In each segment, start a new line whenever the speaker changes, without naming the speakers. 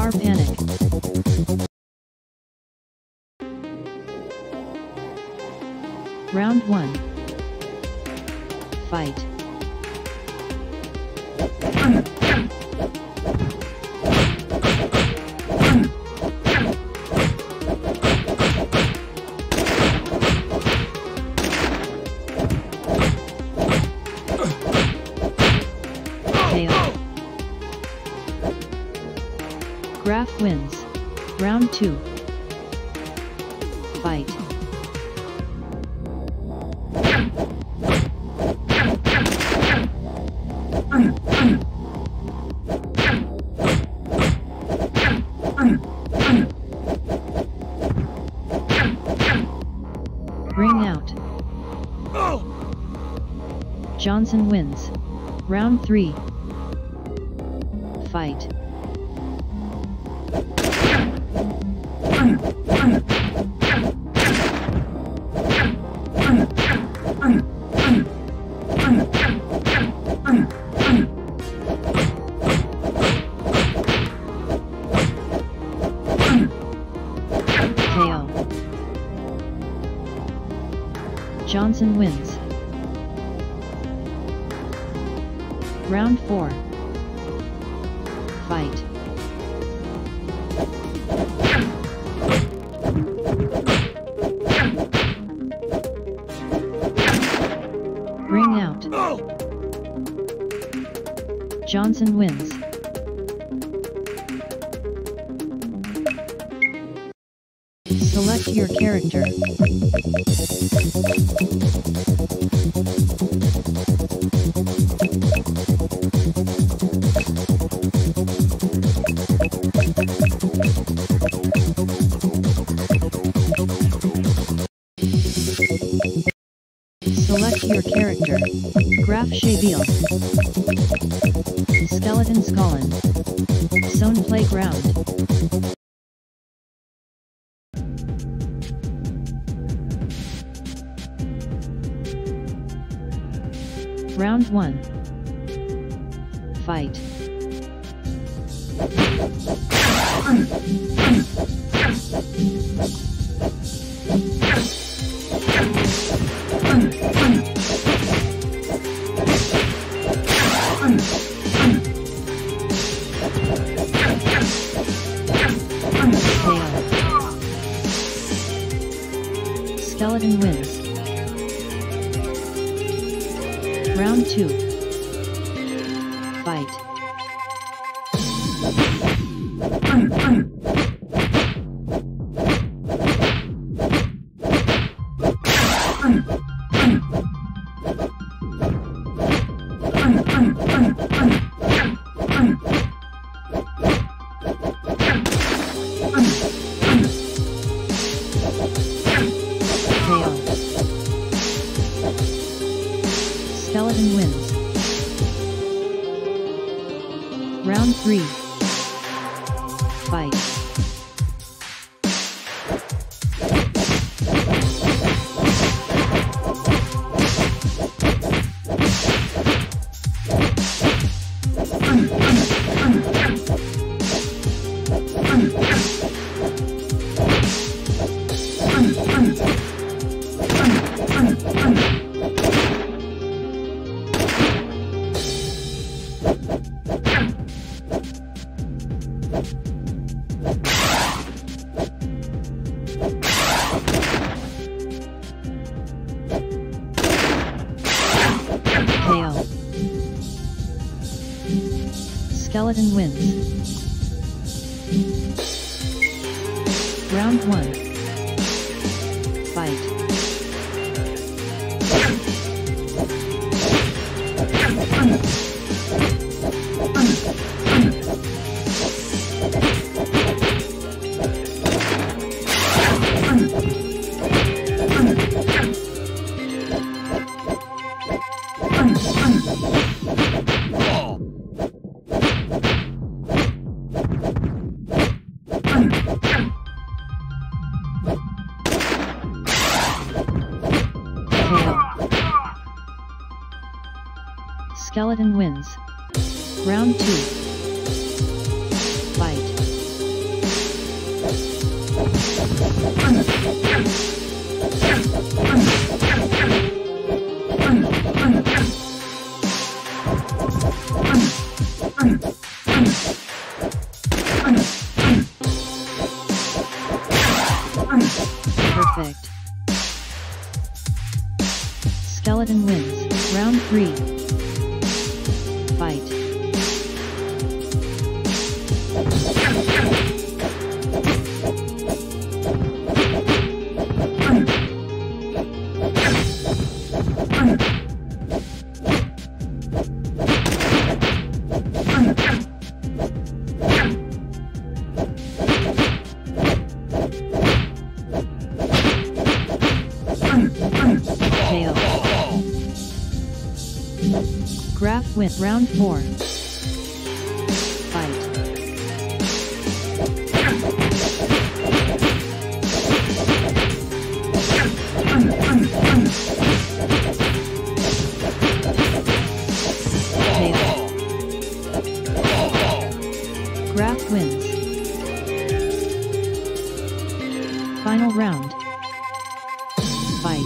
more panic. Round 1. Fight. Graf wins. Round 2. Fight. Ring out. Johnson wins. Round 3. Fight. KO. Johnson wins. Round 4. Fight. Ring out. Johnson wins. Select your character. Select your character. Graf Shabil. Skeleton Skolin. Zone Playground. Round 1. Fight. Skeleton wins. Round 2. Fight. Skeleton wins. Round 3. Fight. KO. Skeleton wins. Round 1. Fight. Skeleton wins. Round 2. Fight. Skeleton wins. Round 3. Fight. KO. Graph win. Round 4. Fight. KO. Graph wins. Final round. Fight.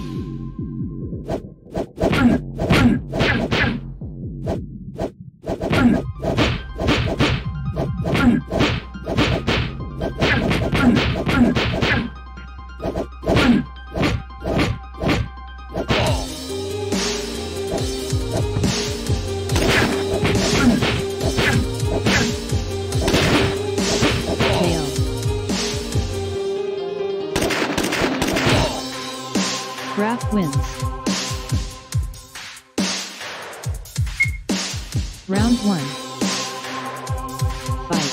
Graph wins. Round 1. Fight.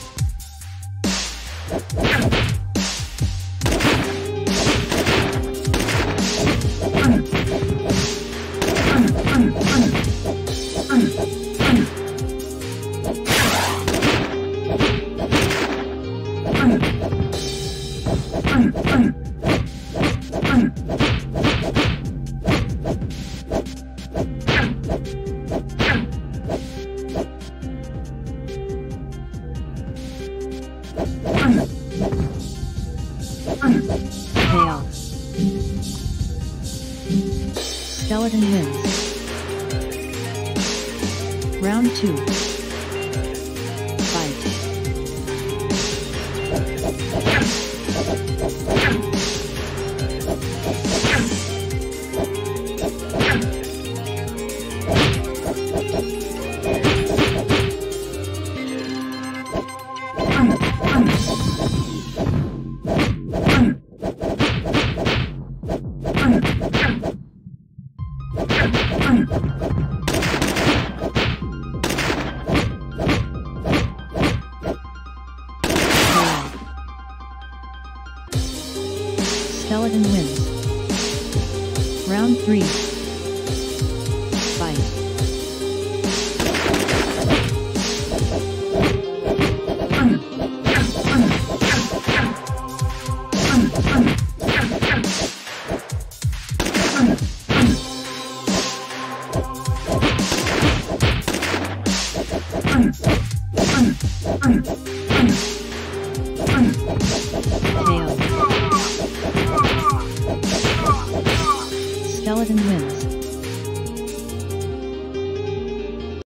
KO. Skeleton wins. Round 2. Fight. Skeleton wins. Round 3. Fight. KO. Skeleton wins.